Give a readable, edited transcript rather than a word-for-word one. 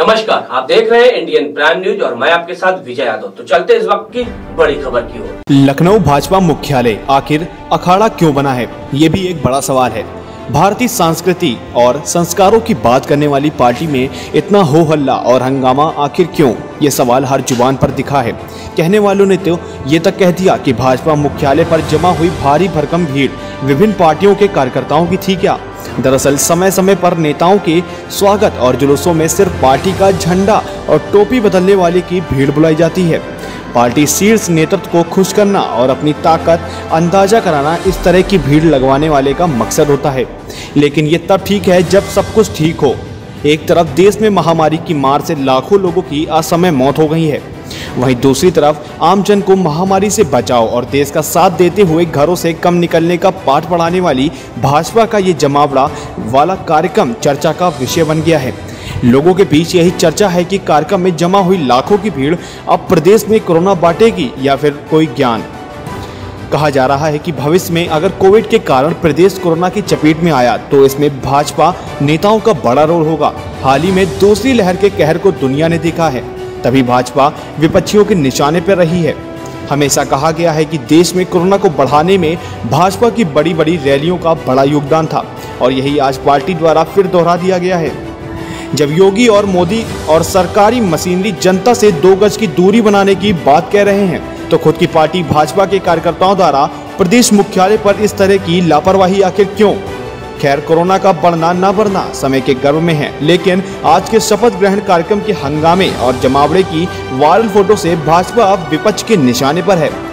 नमस्कार, आप देख रहे हैं इंडियन प्राइम न्यूज और मैं आपके साथ विजय यादव। तो चलते इस वक्त की बड़ी खबर की ओर। लखनऊ भाजपा मुख्यालय आखिर अखाड़ा क्यों बना है, ये भी एक बड़ा सवाल है। भारतीय संस्कृति और संस्कारों की बात करने वाली पार्टी में इतना हो हल्ला और हंगामा आखिर क्यों, ये सवाल हर जुबान पर दिखा है। कहने वालों ने तो ये तक कह दिया कि भाजपा मुख्यालय पर जमा हुई भारी भरकम भीड़ विभिन्न पार्टियों के कार्यकर्ताओं की थी क्या। दरअसल समय समय पर नेताओं के स्वागत और जुलूसों में सिर्फ पार्टी का झंडा और टोपी बदलने वाले की भीड़ बुलाई जाती है। पार्टी शीर्ष नेतृत्व को खुश करना और अपनी ताकत अंदाजा कराना इस तरह की भीड़ लगवाने वाले का मकसद होता है। लेकिन ये तब ठीक है जब सब कुछ ठीक हो। एक तरफ देश में महामारी की मार से लाखों लोगों की असमय मौत हो गई है, वहीं दूसरी तरफ आमजन को महामारी से बचाव और देश का साथ देते हुए घरों से कम निकलने का पाठ पढ़ाने वाली भाजपा का ये जमावड़ा वाला कार्यक्रम चर्चा का विषय बन गया है। लोगों के बीच यही चर्चा है कि कार्यक्रम में जमा हुई लाखों की भीड़ अब प्रदेश में कोरोना बांटेगी या फिर कोई ज्ञान। कहा जा रहा है कि भविष्य में अगर कोविड के कारण प्रदेश कोरोना की चपेट में आया तो इसमें भाजपा नेताओं का बड़ा रोल होगा। हाल ही में दूसरी लहर के कहर को दुनिया ने देखा है, तभी भाजपा विपक्षियों के निशाने पर रही है। हमेशा कहा गया है कि देश में कोरोना को बढ़ाने में भाजपा की बड़ी बड़ी रैलियों का बड़ा योगदान था और यही आज पार्टी द्वारा फिर दोहरा दिया गया है। जब योगी और मोदी और सरकारी मशीनरी जनता से 2 गज की दूरी बनाने की बात कह रहे हैं तो खुद की पार्टी भाजपा के कार्यकर्ताओं द्वारा प्रदेश मुख्यालय पर इस तरह की लापरवाही आखिर क्यों। खैर, कोरोना का बढ़ना न बढ़ना समय के गर्भ में है, लेकिन आज के शपथ ग्रहण कार्यक्रम के हंगामे और जमावड़े की वायरल फोटो से भाजपा अब विपक्ष के निशाने पर है।